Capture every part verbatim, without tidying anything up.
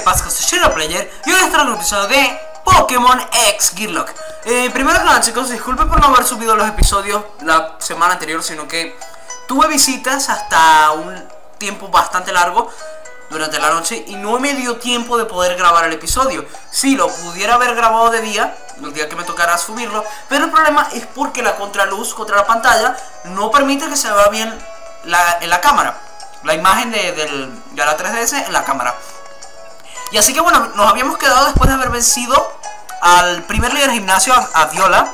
pasa? Soy Player y hoy les traigo un episodio de Pokémon X Gearlock. eh, Primero que nada, chicos, disculpen por no haber subido los episodios la semana anterior, sino que tuve visitas hasta un tiempo bastante largo durante la noche y no me dio tiempo de poder grabar el episodio. Si lo pudiera haber grabado de día, el día que me tocara subirlo, pero el problema es porque la contraluz contra la pantalla no permite que se vea bien la, en la cámara, la imagen de, del, de la tres D S en la cámara. Y así que bueno, nos habíamos quedado después de haber vencido al primer líder de gimnasio, a, a Viola.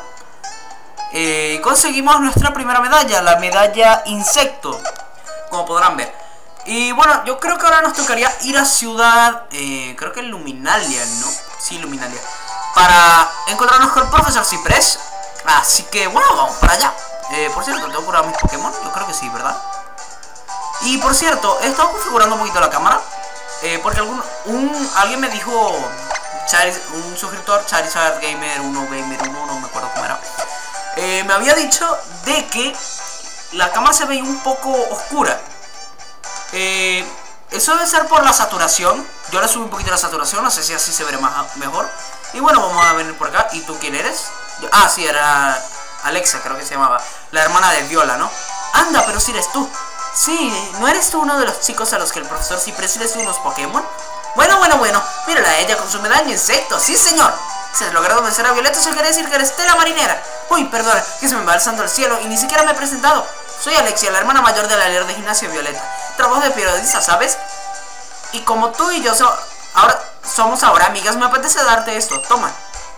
eh, Y conseguimos nuestra primera medalla, la medalla insecto, como podrán ver. Y bueno, yo creo que ahora nos tocaría ir a ciudad, eh, creo que Luminalia, ¿no? Sí, Luminalia, para encontrarnos con el profesor Ciprés. Así que bueno, vamos para allá. eh, Por cierto, ¿tengo curado mis Pokémon? Yo creo que sí, ¿verdad? Y por cierto, he estado configurando un poquito la cámara, eh, porque algún, un, alguien me dijo, Chariz, un suscriptor, Charizard Gamer uno, Gamer uno, no me acuerdo cómo era, eh, me había dicho de que la cámara se veía un poco oscura. eh, Eso debe ser por la saturación. Yo le subí un poquito la saturación, no sé si así se verá más, mejor. Y bueno, vamos a venir por acá. ¿Y tú quién eres? Yo, ah, sí, era Alexa, creo que se llamaba, la hermana de Viola, ¿no? Anda, pero si eres tú. Sí, ¿no eres tú uno de los chicos a los que el profesor Ciprés les dio unos Pokémon? Bueno, bueno, bueno, mírala a ella con su medalla de insecto. Sí, señor. Se ha logrado vencer a Violeta, eso quiere decir que eres Tela Marinera. Uy, perdona, que se me va alzando el cielo y ni siquiera me he presentado. Soy Alexia, la hermana mayor de la líder de gimnasio Violeta. Trabajo de periodista, ¿sabes? Y como tú y yo so ahora somos ahora amigas, me apetece darte esto. Toma.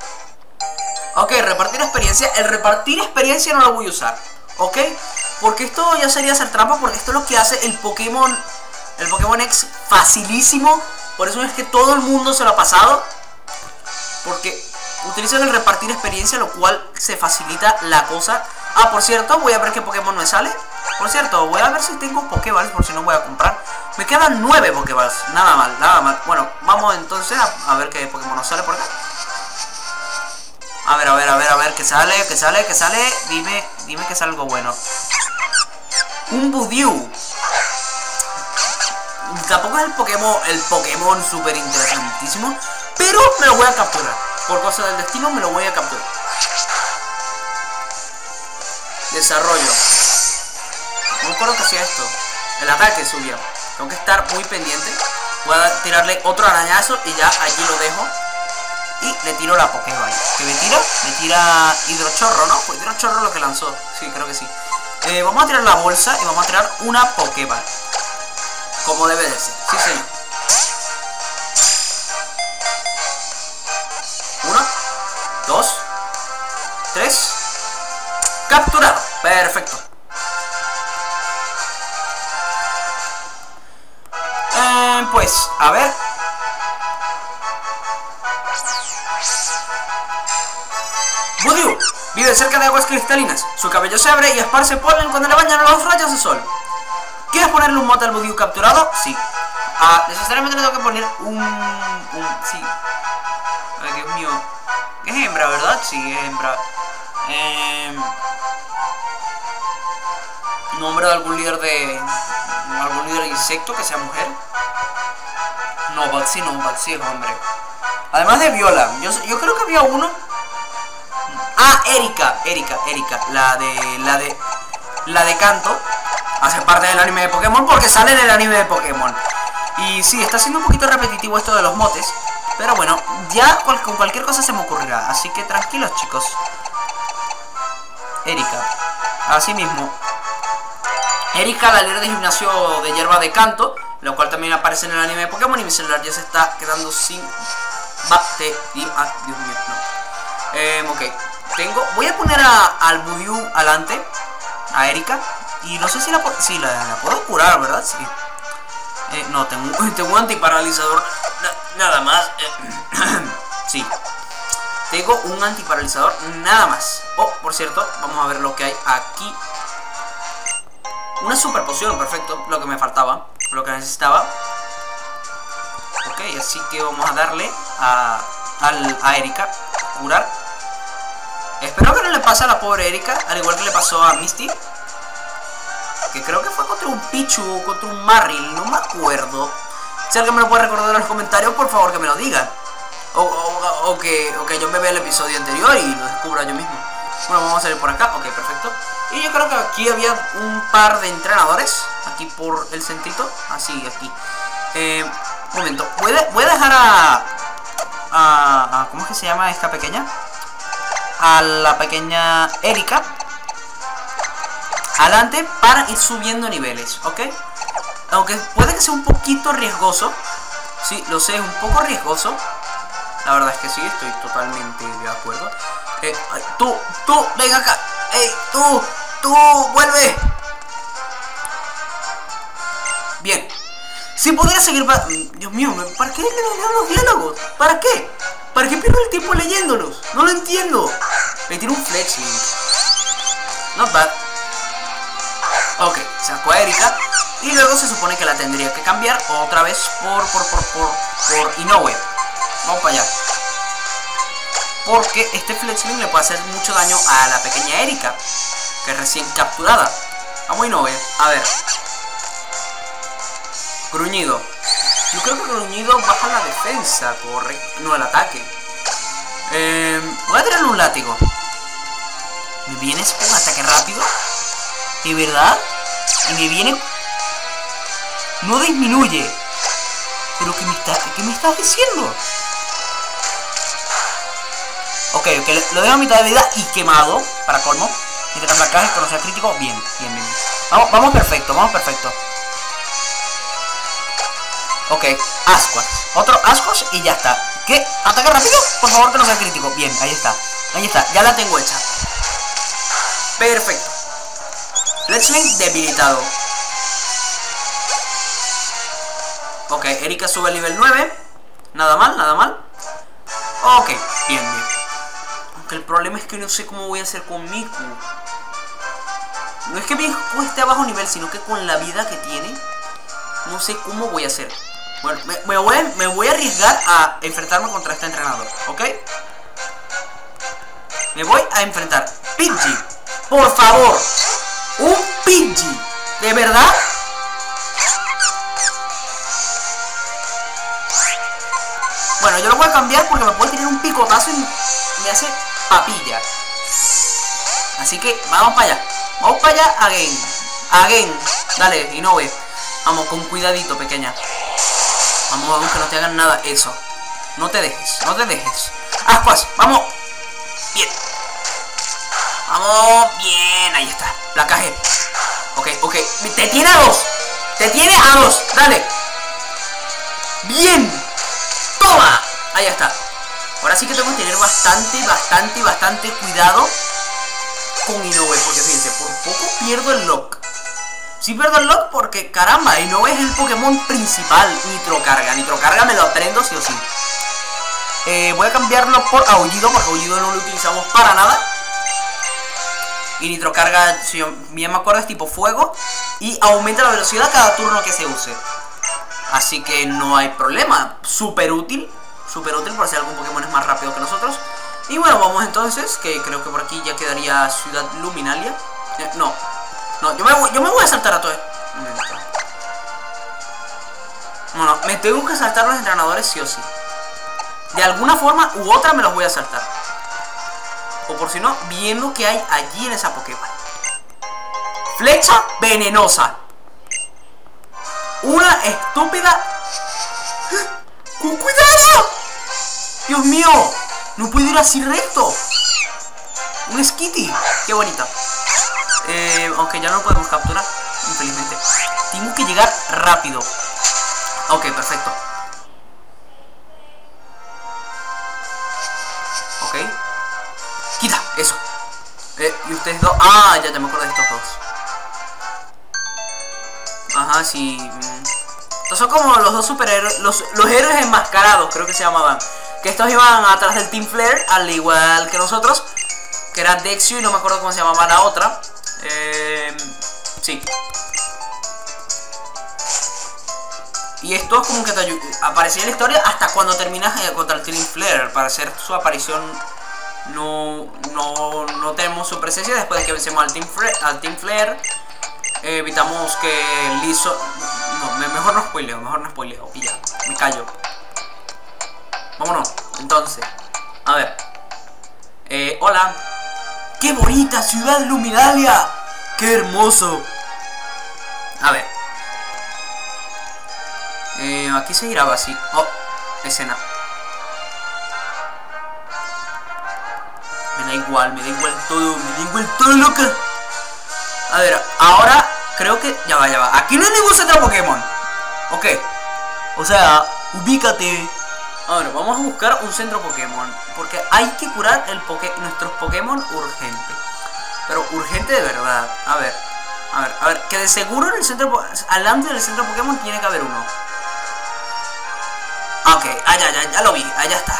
Ok, repartir experiencia. El repartir experiencia no lo voy a usar, ¿ok? Porque esto ya sería hacer trampa, porque esto es lo que hace el Pokémon, el Pokémon X facilísimo. Por eso es que todo el mundo se lo ha pasado, porque utilizan el repartir experiencia, lo cual se facilita la cosa. Ah, por cierto, voy a ver qué Pokémon me sale. Por cierto, voy a ver si tengo Pokéballs, por si no voy a comprar. Me quedan nueve Pokéballs, nada mal, nada mal. Bueno, vamos entonces a, a ver qué Pokémon nos sale por acá. A ver, a ver, a ver, a ver, ¿qué sale? ¿Qué sale? ¿Qué sale? Dime, dime que es algo bueno. Un Budew. Tampoco es el Pokémon, el Pokémon súper interesantísimo, pero me lo voy a capturar. Por cosa del destino me lo voy a capturar. Desarrollo. No me acuerdo que hacía esto. El ataque subía. Tengo que estar muy pendiente. Voy a tirarle otro arañazo y ya allí lo dejo. Y le tiro la Pokéball. ¿Qué me tira? Me tira hidrochorro, ¿no? Fue hidrochorro lo que lanzó. Sí, creo que sí. Eh, vamos a tirar la bolsa y vamos a tirar una Pokéball, como debe de ser. Sí, señor. Uno, dos, tres. Capturado. Perfecto. Eh, pues, a ver. Budew vive cerca de aguas cristalinas. Su cabello se abre y esparce polen cuando le bañan los rayos de sol. ¿Quieres ponerle un mote al Budew capturado? Sí. Ah, necesariamente le tengo que poner un... un sí. Ay, Dios mío. Es hembra, ¿verdad? Sí, es hembra. Eh, nombre de algún líder de... algún líder de insecto que sea mujer. No, Baxi no, Baxi es hombre. Además de Viola, yo, yo creo que había uno. Ah, Erika, Erika, Erika, la de, la de, la de Kanto. Hace parte del anime de Pokémon porque sale en el anime de Pokémon. Y sí, está siendo un poquito repetitivo esto de los motes, pero bueno, ya con cualquier cosa se me ocurrirá. Así que tranquilos, chicos. Erika, así mismo. Erika, la líder de gimnasio de hierba de Kanto, lo cual también aparece en el anime de Pokémon. Y mi celular ya se está quedando sin batería. Ah, Dios mío, no. Eh, ok. Tengo, voy a poner a, al Budew adelante, a Erika. Y no sé si la, si la, la puedo curar, ¿verdad? Sí. Eh, no, tengo, tengo un antiparalizador. Na, nada más. Eh, sí. Tengo un antiparalizador, nada más. Oh, por cierto, vamos a ver lo que hay aquí. Una super poción, perfecto. Lo que me faltaba, lo que necesitaba. Ok, así que vamos a darle a, a, a Erika. Curar. Espero que no le pase a la pobre Erika, al igual que le pasó a Misty. Que creo que fue contra un Pichu o contra un Marril, no me acuerdo. Si alguien me lo puede recordar en los comentarios, por favor que me lo diga. O, o, o, que, o que yo me vea el episodio anterior y lo descubra yo mismo. Bueno, vamos a salir por acá. Ok, perfecto. Y yo creo que aquí había un par de entrenadores. Aquí por el centrito. Así, aquí. Eh, un momento. Voy a, voy a dejar a, a, a... ¿Cómo es que se llama esta pequeña? A la pequeña Erika adelante para ir subiendo niveles, ¿ok? Aunque puede que sea un poquito riesgoso. Sí, lo sé, es un poco riesgoso. La verdad es que sí, estoy totalmente de acuerdo. Eh, ay, tú, tú, ven acá. Ey, tú, tú, vuelve. Bien. Si pudiera seguir... Dios mío, ¿para qué leer los diálogos? ¿Para qué? ¿Para qué pierdo el tiempo leyéndolos? No lo entiendo. Me tiro un flexing. Not bad. Ok, sacó a Erika. Y luego se supone que la tendría que cambiar otra vez por, por, por, por, por Inoue. Vamos para allá. Porque este flexing le puede hacer mucho daño a la pequeña Erika, que es recién capturada. Vamos Inoue. A ver. Gruñido. Yo creo que Gruñido baja la defensa, correcto. No, el ataque. Eh, voy a tirarle un látigo. ¿Me vienes con ataque rápido? ¿De verdad? Y me viene... No disminuye. ¿Pero qué me, está, qué me estás diciendo? Ok, ok, lo dejo a mitad de vida y quemado. Para colmo. Mientras placaje, conocer crítico. Bien, bien, bien. Vamos, vamos perfecto, vamos perfecto. Ok, Ascuas. Otro Ascuas y ya está. ¿Qué? ¿Ataque rápido? Por favor que no sea crítico. Bien, ahí está. Ahí está, ya la tengo hecha. Perfecto. Fletchling debilitado. Ok, Erika sube al nivel nueve. Nada mal, nada mal. Ok, bien, bien. Aunque el problema es que no sé cómo voy a hacer con Miku. No es que Miku esté a bajo nivel, sino que con la vida que tiene, no sé cómo voy a hacer. Bueno, me, me, voy a, me voy a arriesgar a enfrentarme contra este entrenador, ¿ok? Me voy a enfrentar. Pidgey, por favor. Un Pidgey, ¿de verdad? Bueno, yo lo voy a cambiar porque me puede tirar un picotazo y me hace papilla. Así que vamos para allá. Vamos para allá, again. Again. Dale, Inoue. Vamos, con cuidadito, pequeña. Vamos, vamos, que no te hagan nada. Eso. No te dejes, no te dejes. Ascuas, vamos. Bien. Vamos, bien. Ahí está. Placaje. Ok, ok. Te tiene a dos. Te tiene a dos. Dale. Bien. Toma. Ahí está. Ahora sí que tengo que tener bastante, bastante, bastante cuidado con Inoue. Porque fíjense, por poco pierdo el lock. Sí pierdo el lock porque, caramba, Inoue es el Pokémon principal. Nitrocarga. Nitrocarga me lo aprendo sí o sí. Eh, voy a cambiarlo por Aullido, porque Aullido no lo utilizamos para nada. Y Nitrocarga, si yo bien me acuerdo, es tipo fuego. Y aumenta la velocidad cada turno que se use. Así que no hay problema. Súper útil. Súper útil por si algún Pokémon es más rápido que nosotros. Y bueno, vamos entonces, que creo que por aquí ya quedaría Ciudad Luminalia. Eh, no. No, yo me, voy, yo me voy a saltar a todo esto. No, no, me tengo que saltar los entrenadores sí o sí. De alguna forma u otra me los voy a saltar. O por si no, viendo que hay allí en esa Pokéball. Flecha venenosa. Una estúpida. ¡Con cuidado! Dios mío, no puedo ir así recto. Un Skitty, qué bonito. Eh, aunque ya no lo podemos capturar, infelizmente. Tengo que llegar rápido. Ok, perfecto. Ok. Quita, eso. Eh, y ustedes dos. Ah, ya te me acuerdo de estos dos. Ajá, sí. Estos son como los dos superhéroes. Los, los héroes enmascarados, creo que se llamaban. Que estos iban atrás del Team Flare, al igual que nosotros. Que era Dexio y no me acuerdo cómo se llamaba la otra. Eh, sí. Y esto es como que te aparecía en la historia hasta cuando terminas eh, contra el Team Flare. Para hacer su aparición no, no, no tenemos su presencia. Después de que vencemos al Team Flare, al Team Flare eh, evitamos que Liso... No, mejor mejor no spoileo, mejor no spoileo. Y ya, me callo. Vámonos, entonces. A ver. Eh, hola. ¡Qué bonita ciudad, Luminalia! ¡Qué hermoso! A ver. Eh, aquí se giraba así. Oh, escena. Me da igual, me da igual todo, me da igual todo, loca. A ver, ahora creo que... Ya va, ya va. Aquí no hay ningún centro Pokémon. Ok. O sea, ubícate. Ahora, vamos a buscar un centro Pokémon. Porque hay que curar el poke nuestros Pokémon urgente. Pero urgente de verdad. A ver, a ver, a ver. Que de seguro en el centro... Al lado del centro Pokémon tiene que haber uno. Ok, allá, ya, ya lo vi. Allá está.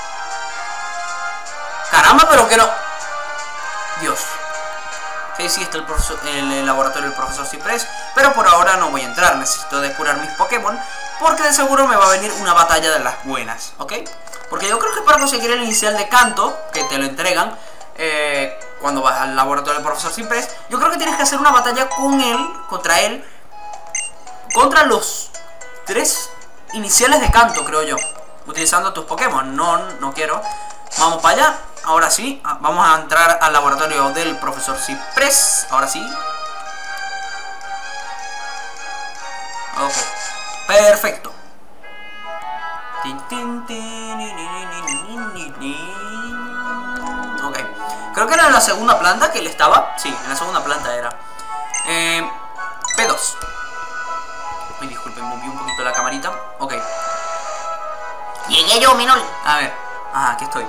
Caramba, pero que no... Dios. Sí, sí, está el, profesor, el, el laboratorio del profesor Ciprés. Pero por ahora no voy a entrar. Necesito de curar mis Pokémon. Porque de seguro me va a venir una batalla de las buenas, ¿ok? Porque yo creo que para conseguir el inicial de canto, que te lo entregan eh, cuando vas al laboratorio del profesor Ciprés, yo creo que tienes que hacer una batalla con él, contra él, contra los tres iniciales de canto, creo yo, utilizando tus Pokémon. No, no quiero. Vamos para allá. Ahora sí, vamos a entrar al laboratorio del profesor Ciprés. Ahora sí. Ok. Perfecto. Ok. Creo que era en la segunda planta que él estaba. Sí, en la segunda planta era. Eh, P dos. Ay, disculpen, moví un poquito la camarita. Ok. Llegué yo, Minol. A ver. Ah, aquí estoy.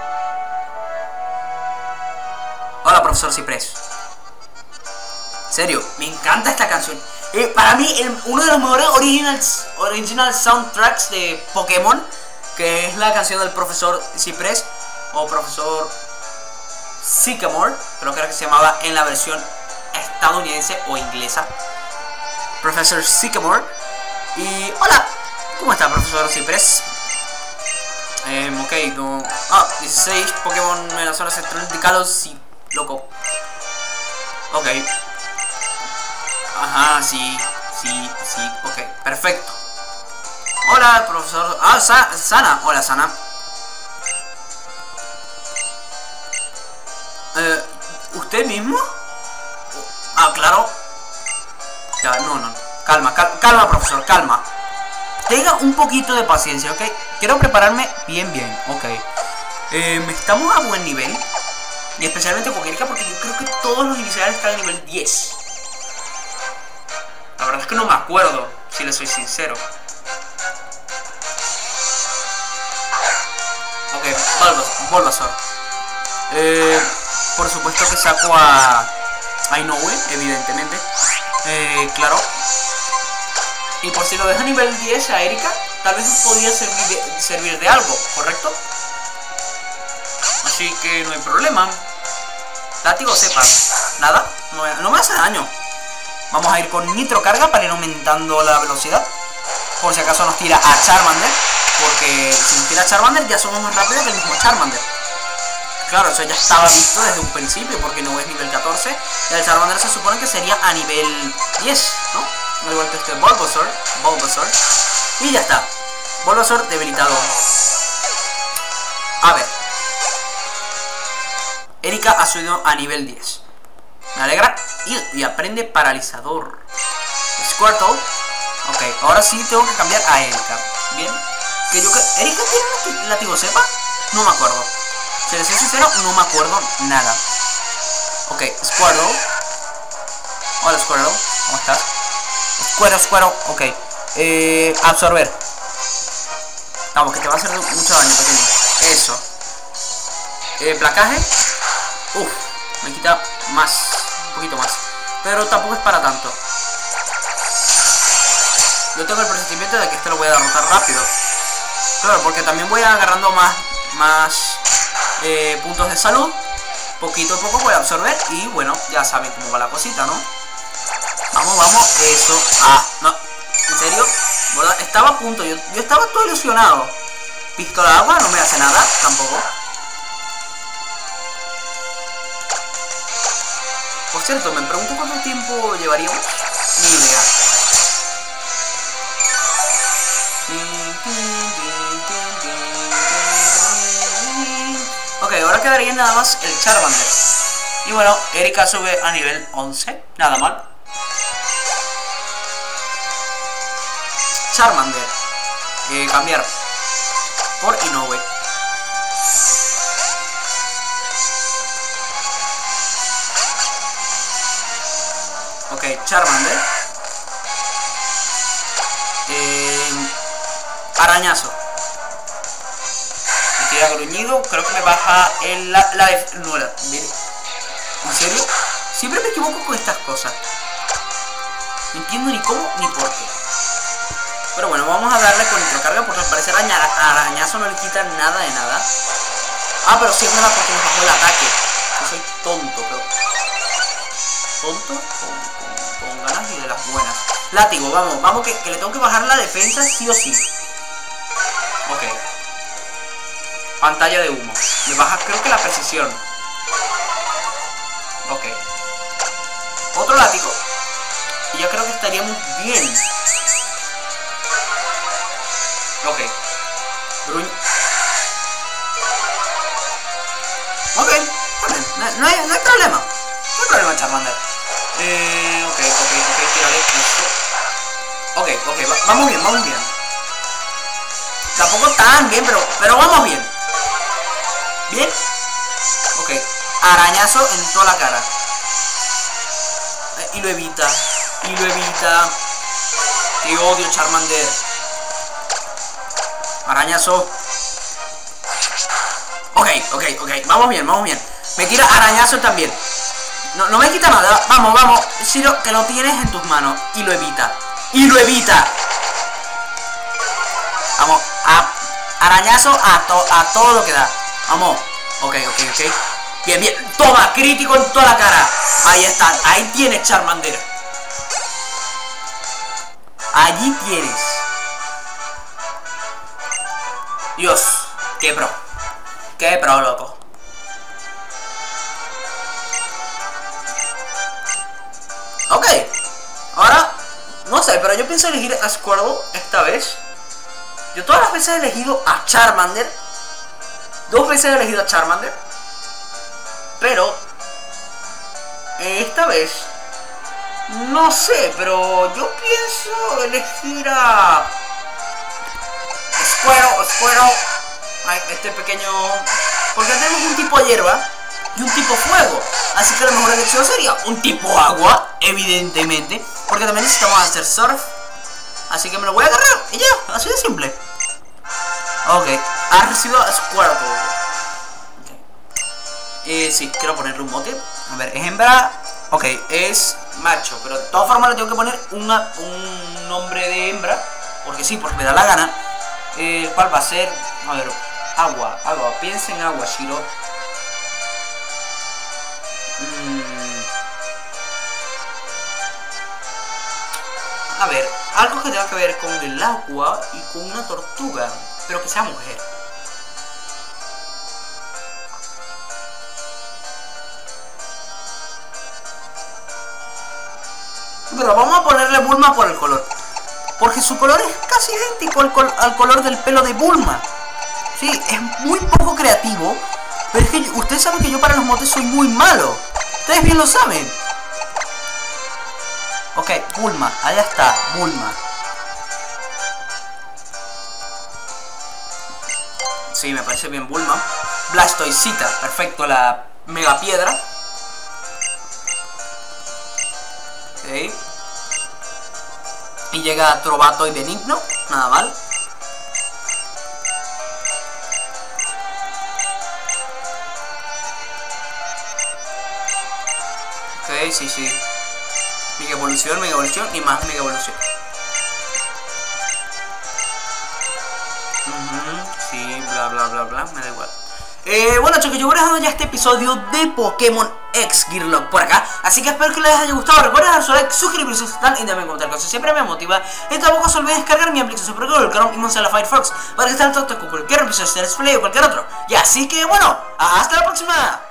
Hola, profesor Ciprés. En serio, me encanta esta canción. Eh, para mí, el, uno de los mejores originals, original soundtracks de Pokémon, que es la canción del profesor Ciprés, o profesor Sycamore, creo que era que se llamaba en la versión estadounidense o inglesa. Profesor Sycamore. Y hola, ¿cómo está, profesor Ciprés? Eh, ok, no. Ah, dieciséis Pokémon en la zona central de Kalos, sí, loco. Ok. Ajá, sí, sí, sí, ok, perfecto. Hola, profesor. Ah, Sa Sana. Hola, Sana. Eh, ¿Usted mismo? Ah, claro. Ya, no, no. Calma, cal calma, profesor, calma. Tenga un poquito de paciencia, ¿ok? Quiero prepararme bien, bien, ok. Eh, estamos a buen nivel. Y especialmente con Erika, porque yo creo que todos los iniciales están a nivel diez. La verdad es que no me acuerdo, si le soy sincero. Ok, Bulbasaur. Eh, por supuesto que saco a... a Inoue, evidentemente. Eh, claro. Y por si lo dejo a nivel diez a Erika, tal vez nos podría servir de, servir de algo, ¿correcto? Así que no hay problema. Látigo cepa. Nada, no, no me hace daño. Vamos a ir con Nitro Carga para ir aumentando la velocidad. Por si acaso nos tira a Charmander. Porque si nos tira a Charmander ya somos más rápidos que el mismo Charmander. Claro, eso ya estaba visto desde un principio, porque no es nivel catorce. Y el Charmander se supone que sería a nivel diez, ¿no? Al igual que este Bulbasaur. Bulbasaur. Y ya está. Bulbasaur debilitado. A ver. Erika ha subido a nivel diez. Me alegra. Y, y aprende paralizador. Squirtle. Ok, ahora sí tengo que cambiar a Erika. Bien. Que yo que... ¿Erika tiene látigo cepa? No me acuerdo. Si les soy sincero, no me acuerdo nada. Ok, Squirtle. Hola, Squirtle. ¿Cómo estás? Squirtle, Squirtle. Ok. Eh, absorber. Vamos, que te va a hacer mucho daño, pequeño. Eso. Eh, placaje. Uf, me quita más. Un poquito más. Pero tampoco es para tanto. Yo tengo el presentimiento de que este lo voy a derrotar rápido. Claro, porque también voy agarrando más, más eh, puntos de salud. Poquito a poco voy a absorber. Y bueno, ya saben cómo va la cosita, ¿no? Vamos, vamos. Eso. Ah, no. ¿En serio? ¿Verdad? Estaba a punto. Yo, yo estaba todo ilusionado. Pistola de agua no me hace nada. Tampoco. Por cierto, me pregunto cuánto tiempo llevaríamos. Ni idea. Ok, ahora quedaría nada más el Charmander. Y bueno, Erika sube a nivel once. Nada mal. Charmander. Eh, cambiar. Por Inoue. Ok, Charmander. Eh, arañazo. Me tira gruñido. Creo que me baja el, la, la de... No, la, mire. ¿En serio? Siempre me equivoco con estas cosas. No entiendo ni cómo ni por qué. Pero bueno, vamos a darle con microcarga porque al parecer araña, arañazo no le quita nada de nada. Ah, pero sí es verdad porque me bajó el ataque. Yo soy tonto, pero... ¿Tonto? Con, con, con ganas y de las buenas. Látigo, vamos, vamos que, que le tengo que bajar la defensa sí o sí. Ok. Pantalla de humo. Me baja creo que la precisión. Ok. Otro látigo. Y ya creo que estaríamos bien. Ok. Gruñ. Ok. No, no, hay, no hay problema. No hay problema, Charmander. Eh, ok, ok, ok, tírale esto. Ok, ok, va, vamos bien, vamos bien. Tampoco tan bien, pero, pero vamos bien. ¿Bien? Ok. Arañazo en toda la cara. Eh, y lo evita. Y lo evita. Te odio, Charmander. Arañazo. Ok, ok, ok. Vamos bien, vamos bien. Me tira arañazo también. No, no me quita nada. Vamos, vamos. Shiro, que lo tienes en tus manos. Y lo evita. Y lo evita. Vamos. A, arañazo a, to, a todo lo que da. Vamos. Ok, ok, ok. Bien, bien. Toma, crítico en toda la cara. Ahí está. Ahí tienes, Charmander. Allí tienes. Dios. Qué pro. Qué pro, loco. Ok. Ahora, no sé, pero yo pienso elegir a Squirtle esta vez. Yo todas las veces he elegido a Charmander. Dos veces he elegido a Charmander. Pero esta vez no sé, pero yo pienso elegir a Squirtle, Squirtle. Ay, este pequeño... Porque tenemos un tipo hierba y un tipo fuego. Así que la mejor elección sería un tipo agua, evidentemente. Porque también necesitamos hacer surf. Así que me lo voy a agarrar y ya, así de simple. Ok, ha recibido a Squirtle. Okay. Eh, sí, quiero ponerle un mote. A ver, es hembra. Ok, es macho. Pero de todas formas le tengo que poner una, un nombre de hembra. Porque sí, porque me da la gana. Eh, ¿Cuál va a ser? A ver, agua, agua. Piensa en agua, Shiro. Mm. A ver, algo que tenga que ver con el agua y con una tortuga, pero que sea mujer. Pero vamos a ponerle Bulma por el color, porque su color es casi idéntico al, col al color del pelo de Bulma. Sí, es muy poco creativo, pero es que yo, ustedes saben que yo para los motes soy muy malo. Ustedes bien lo saben. Ok, Bulma, allá está, Bulma. Sí, me parece bien Bulma. Blastoisita, perfecto, la mega piedra. Ok. Y llega Trovato y Benigno, nada mal. Ok, sí, sí. Mega evolución, mega evolución y más mega evolución. Uh-huh, sí, bla bla bla bla, me da igual. Eh, bueno chicos, yo voy dejando ya este episodio de Pokémon X Gearlock por acá. Así que espero que les haya gustado. Recuerden dar su like, suscribirse si están y también comentar cosas. Siempre me motiva. Y tampoco se olviden descargar mi aplicación para Google Chrome y Mozilla Firefox para que estén al tanto con cualquier episodio de Let's Play o cualquier otro. Y así que bueno, hasta la próxima.